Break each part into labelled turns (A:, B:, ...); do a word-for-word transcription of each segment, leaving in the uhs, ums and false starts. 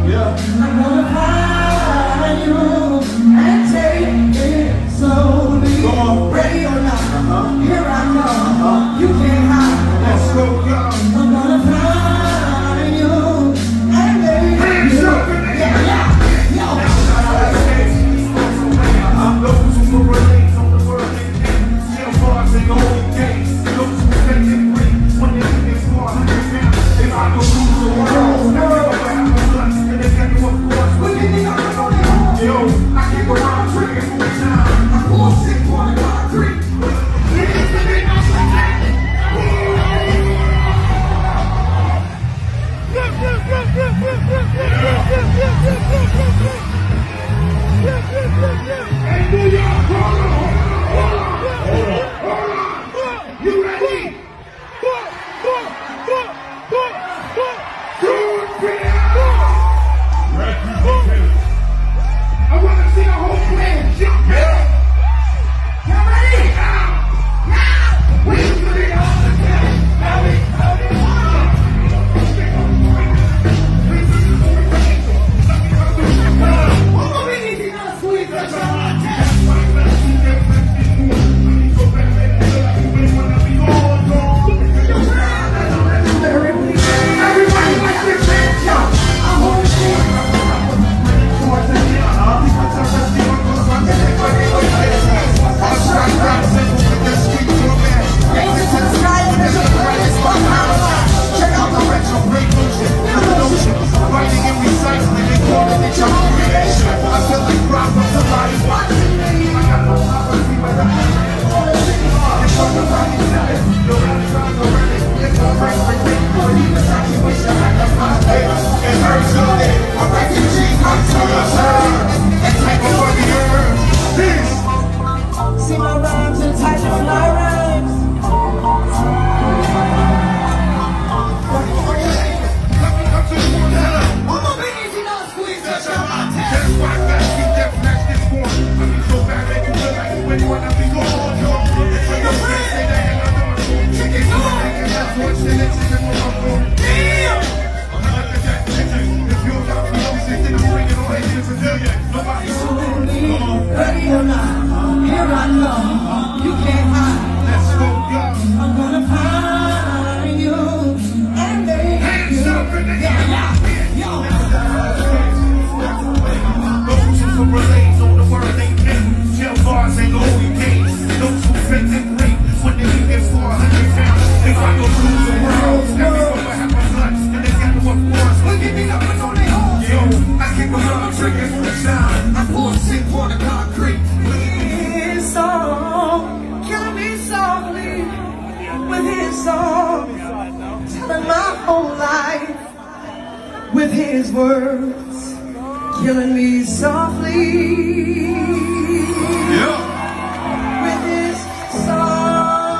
A: I'm gonna find you and take it slowly. Ready or not, here I come. You can't hide. Let's go, y'all. I'm gonna find you and make you. Yeah, yeah, yo. I'm those who relate on the word they name. Tell bars and only games. Those who say they bring when they think it's four hundred pounds. If I go lose the world, never go back to lunch. And they get to a course. What do you think I'm gonna do? Yo, I keep around drinking full time. I'm all sick on the concrete. Niggas living on the land. Hey, New York, hold on, hold on, hold on, hold on. You ready? Dude, Pier! I want to see the whole plan jump in. You ready? Now! Now! We put it on the deck. Now we put it on. What will we need to know? Squeeze us on our deck. Everybody like this man jump. I'm on the shit. Check out the retro break motion. Writing and recycling and calling it your creation. I feel like rock from somebody's watching me. I got no property, but I have it's what the body says. No matter how to run it, it's a break for me. But even I wish I had the my day. It hurts so bad. I'm refugees, I'm to your turn. And take over the earth. Peace. See my rhymes and type of fly rhymes. Ready or not, here I come. You can't hide. Let's go, go. I'm gonna find you and make hands you. Up in the air. Yeah, yo. Those who relate on the word they name. Tell bars ain't only games. Those who fake and break when they leave it four hundred pounds. If I go lose the world, never gonna have my lunch. And they got to what wars. Look at me up and on their horse. Yo, I keep around drinking full time. I pour sick on the concrete. His song, killing me softly with his song, telling my whole life with his words, killing me softly. Yeah. With his song.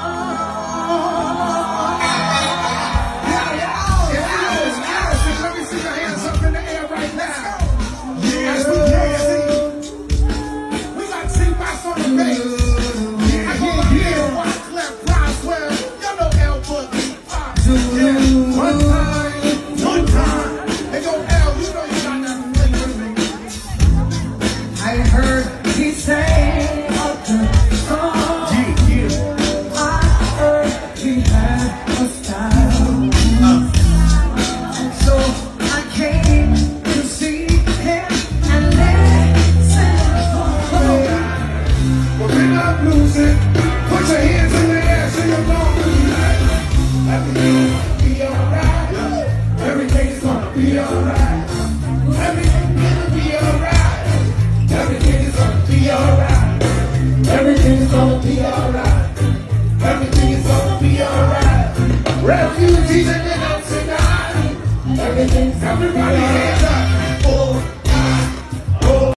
A: Yeah, yeah, yeah, yeah. Let me see your hands up in the air right now. Yes, we can see. We got T-Box on the bass. I can hear Wyclef Prasmichel. Y'all know L Boogie. Yeah, one time, one time. Hey, yo, L, you know you got that thing with me. I heard he sang up the song. Yeah, yeah. I heard he had a style. Uh. And so I came to see him and listen. Well, we're not losing. Put your hands in the air so you're going to life. Everything's gonna be alright. Everything's gonna be alright. Everything's gonna be alright. Everything's gonna be alright. Everything's gonna be alright. Everything's gonna be alright. Refugees and then out tonight. Everything's everybody here.